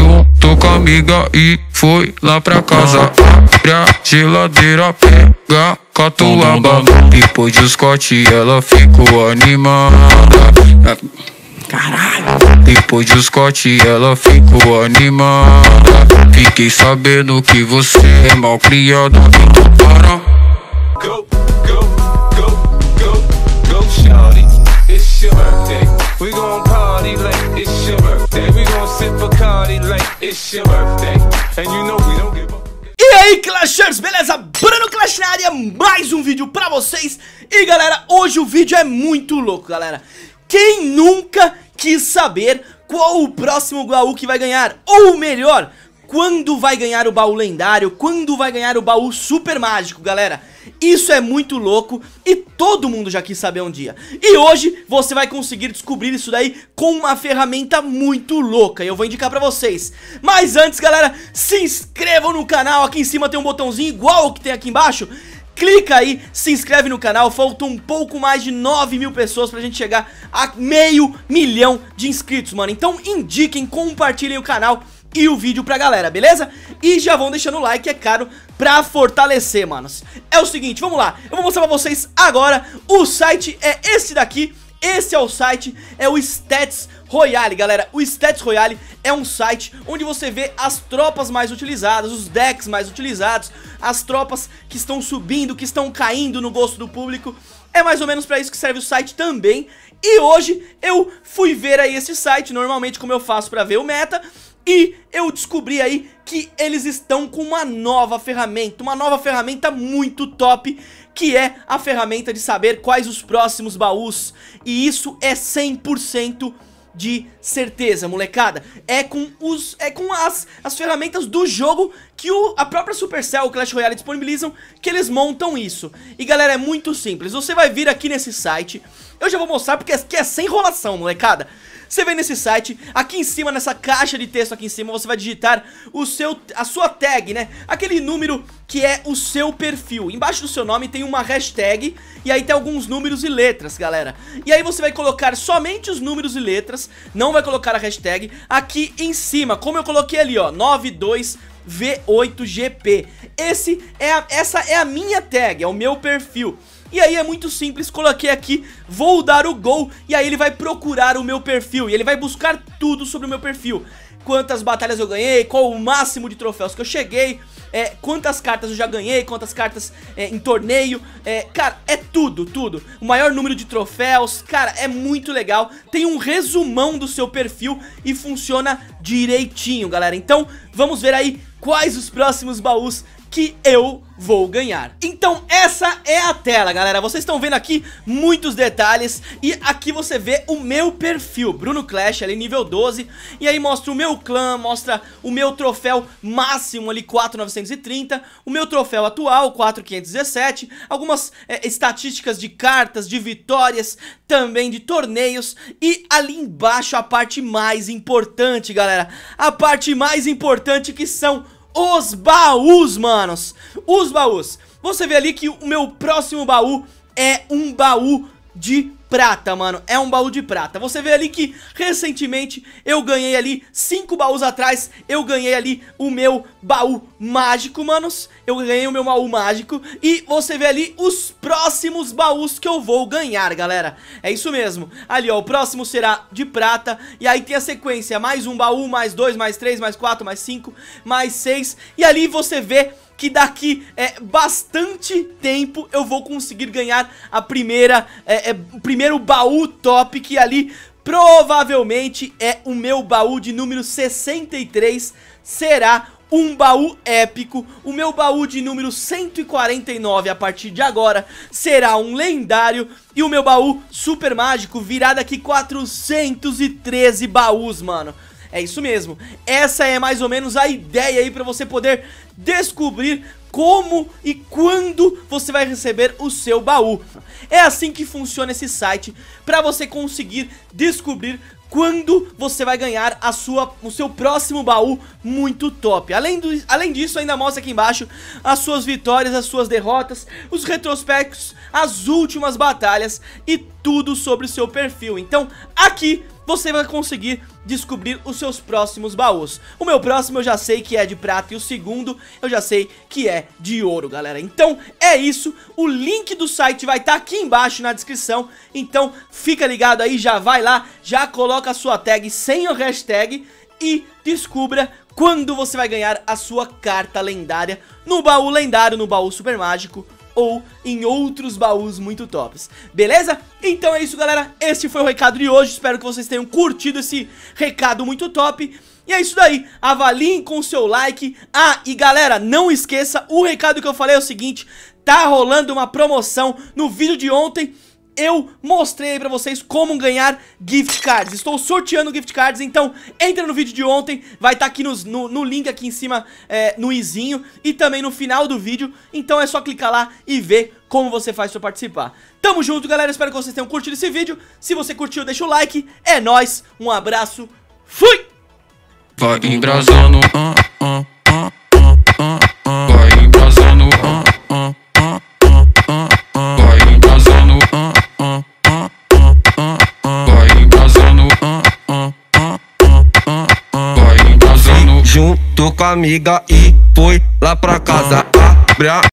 junto com a amiga e foi lá pra casa. Abre a geladeira, pega catuaba. Depois de Scott ela ficou animada. Caralho. Depois de Scott ela ficou animada. Fiquei sabendo que você é mal criada. Então para. Go, go, go, go, go, shawty. It's your birthday. We gon' party like it's your birthday. We gon' sip Bacardi like it's your birthday. And you know we don't give up. E aí, Clashers, beleza? Bruno Clash na área, mais um vídeo pra vocês. E galera, hoje o vídeo é muito louco, galera. Quem nunca quis saber qual o próximo baú que vai ganhar? Ou melhor, quando vai ganhar o baú lendário? Quando vai ganhar o baú super mágico, galera? Isso é muito louco e todo mundo já quis saber um dia. E hoje você vai conseguir descobrir isso daí com uma ferramenta muito louca. E eu vou indicar pra vocês. Mas antes, galera, se inscrevam no canal. Aqui em cima tem um botãozinho igual o que tem aqui embaixo. Clica aí, se inscreve no canal. Faltam um pouco mais de 9.000 pessoas pra gente chegar a 500 mil de inscritos, mano. Então indiquem, compartilhem o canal e o vídeo pra galera, beleza? E já vão deixando o like, é caro, pra fortalecer, manos. É o seguinte, vamos lá. Eu vou mostrar pra vocês agora. O site é esse daqui. Esse é o site, é o Stats Royale, galera. O Stats Royale é um site onde você vê as tropas mais utilizadas, os decks mais utilizados, as tropas que estão subindo, que estão caindo no gosto do público. É mais ou menos pra isso que serve o site também. E hoje eu fui ver aí esse site, normalmente como eu faço pra ver o meta, e eu descobri aí que eles estão com uma nova ferramenta muito top, que é a ferramenta de saber quais os próximos baús. E isso é 100% de certeza, molecada. É com as ferramentas do jogo que a própria Supercell, o Clash Royale disponibilizam, que eles montam isso. E galera, é muito simples. Você vai vir aqui nesse site. Eu já vou mostrar porque aqui é sem enrolação, molecada. Você vem nesse site, aqui em cima, nessa caixa de texto aqui em cima, você vai digitar a sua tag, né? Aquele número que é o seu perfil. Embaixo do seu nome tem uma hashtag e aí tem alguns números e letras, galera. E aí você vai colocar somente os números e letras, não vai colocar a hashtag aqui em cima, como eu coloquei ali, ó, 92V8GP. Essa é a minha tag, é o meu perfil. E aí é muito simples, coloquei aqui, vou dar o gol, e aí ele vai procurar o meu perfil, e ele vai buscar tudo sobre o meu perfil. Quantas batalhas eu ganhei, qual o máximo de troféus que eu cheguei, quantas cartas eu já ganhei, quantas cartas em torneio, cara, é tudo. O maior número de troféus, cara, é muito legal. Tem um resumão do seu perfil e funciona direitinho, galera. Então, vamos ver aí quais os próximos baús que eu vou ganhar. Então essa é a tela, galera. Vocês estão vendo aqui muitos detalhes. E aqui você vê o meu perfil, Bruno Clash, ali nível 12. E aí mostra o meu clã, mostra o meu troféu máximo ali, 4.930. O meu troféu atual, 4.517. Algumas estatísticas de cartas, de vitórias, também de torneios. E ali embaixo a parte mais importante, galera. A parte mais importante, que são os baús, manos. Os baús. Você vê ali que o meu próximo baú é um baú de prata, mano. É um baú de prata. Você vê ali que recentemente eu ganhei ali 5 baús atrás. Eu ganhei ali o meu baú mágico, manos. Eu ganhei o meu baú mágico. E você vê ali os próximos baús que eu vou ganhar, galera. É isso mesmo. Ali, ó, o próximo será de prata. E aí tem a sequência, mais um baú, mais 2, mais 3, mais 4, mais 5, mais 6. E ali você vê que daqui bastante tempo eu vou conseguir ganhar o primeiro baú top, que ali provavelmente é o meu baú de número 63, será um baú épico. O meu baú de número 149 a partir de agora será um lendário. E o meu baú super mágico virá daqui 413 baús, mano. É isso mesmo, essa é mais ou menos a ideia aí pra você poder descobrir como e quando você vai receber o seu baú. É assim que funciona esse site, pra você conseguir descobrir quando você vai ganhar o seu próximo baú muito top. Além disso, ainda mostra aqui embaixo as suas vitórias, as suas derrotas, os retrospectos, as últimas batalhas e tudo sobre o seu perfil. Então aqui você vai conseguir descobrir os seus próximos baús. O meu próximo eu já sei que é de prata e o segundo eu já sei que é de ouro, galera. Então é isso, o link do site vai estar aqui embaixo na descrição. Então fica ligado aí, já vai lá, já coloca a sua tag sem o hashtag e descubra quando você vai ganhar a sua carta lendária no baú lendário, no baú super mágico ou em outros baús muito tops, beleza? Então é isso, galera, esse foi o recado de hoje, espero que vocês tenham curtido esse recado muito top. E é isso daí, avaliem com o seu like. Ah, e galera, não esqueça, o recado que eu falei é o seguinte, tá rolando uma promoção. No vídeo de ontem eu mostrei aí pra vocês como ganhar gift cards. Estou sorteando gift cards, então entra no vídeo de ontem. Vai estar aqui no link aqui em cima, no izinho. E também no final do vídeo. Então é só clicar lá e ver como você faz pra participar. Tamo junto, galera, espero que vocês tenham curtido esse vídeo. Se você curtiu, deixa o like. É nóis, um abraço, fui! Vai embrasando, vai embrasando, vai embrasando, vai embrasando, vai embrasando. Junto com a amiga e foi lá pra casa. Abre a